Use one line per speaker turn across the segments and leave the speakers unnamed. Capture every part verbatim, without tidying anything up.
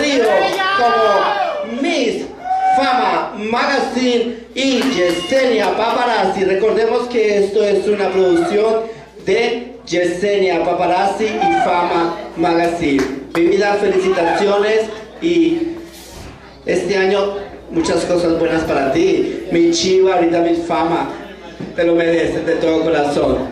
conocido como Miss Fama Magazine y Yesenia Paparazzi. Recordemos que esto es una producción de Yesenia Paparazzi y Fama Magazine. Mi vida, felicitaciones y este año muchas cosas buenas para ti. Mi chiva, ahorita mi Fama, te lo mereces de todo corazón.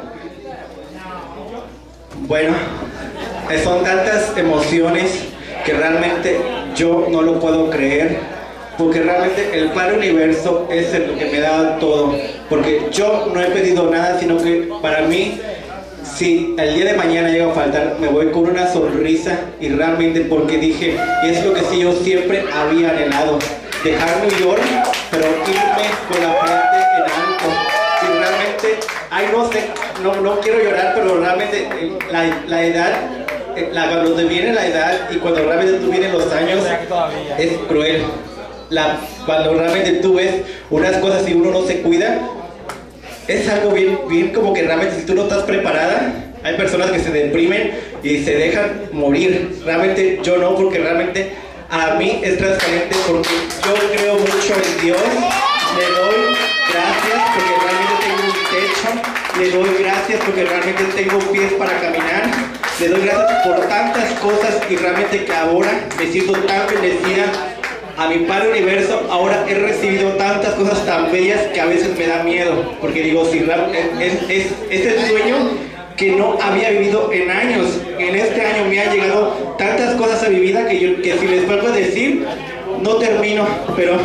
Bueno, son tantas emociones que realmente yo no lo puedo creer, porque realmente el Padre Universo es el que me da todo, porque yo no he pedido nada, sino que para mí, si el día de mañana llega a faltar, me voy con una sonrisa, y realmente porque dije, y es lo que sí yo siempre había anhelado, dejar New York, pero irme con la frente en alto. Y realmente, ay no sé, no, no quiero llorar, pero realmente la, la edad, la, cuando te viene la edad y cuando realmente tú vienes los años, es cruel. La, cuando realmente tú ves unas cosas y uno no se cuida, es algo bien, bien como que realmente si tú no estás preparada, hay personas que se deprimen y se dejan morir. Realmente yo no, porque realmente a mí es transparente, porque yo creo mucho en Dios. Le doy gracias porque realmente tengo un techo, le doy gracias porque realmente tengo pies para caminar, le doy gracias por tantas cosas y realmente que ahora me siento tan bendecida. A mi Padre Universo ahora he recibido tantas cosas tan bellas que a veces me da miedo, porque digo, si es, es, es el sueño que no había vivido en años. En este año me han llegado tantas cosas a mi vida que, yo, que si les vuelvo a decir, no termino, pero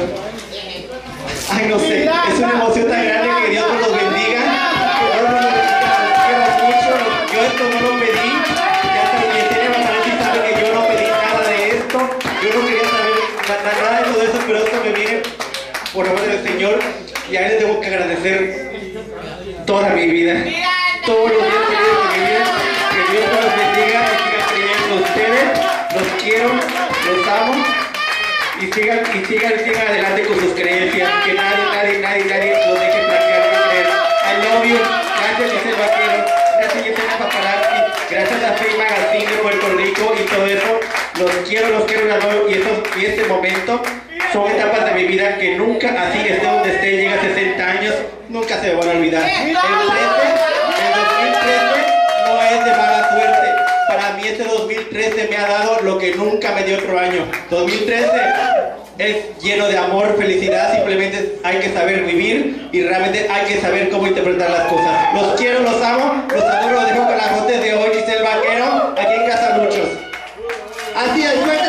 ay no sé, es una emoción tan grande que Dios nos los bendiga, que Dios nos los bendiga, los quiero mucho. Yo esto no lo pedí, ya saben, Yesenia Paparazzi sabe que yo no pedí nada de esto, yo no quería saber nada de todo eso, pero esto me viene por amor del Señor, y a Él le tengo que agradecer toda mi vida, todos los días que vivo de mi vida. Que Dios nos los bendiga y siga creyendo en ustedes, los quiero, los amo. Y sigan, y sigan, sigan adelante con sus creencias, que nadie, nadie, nadie, nadie los deje plantear ni creer. I love you. Gracias, Giselle Vaquero. Gracias, Yesenia Paparazzi. Gracias a Fame Magazine de Puerto Rico y todo eso. Los quiero, los quiero, los adoro. Y, estos, y este momento son etapas de mi vida que nunca, así esté donde esté, llega a sesenta años, nunca se me van a olvidar. El trece, el dos mil trece no es de mala suerte. Para mí este dos mil trece me ha dado lo que nunca me dio otro año. dos mil trece es lleno de amor, felicidad, simplemente hay que saber vivir y realmente hay que saber cómo interpretar las cosas. Los quiero, los amo, los adoro, los dejo con las notas de hoy, Giselle Vaquero, aquí en Casa Muchos.
Así es,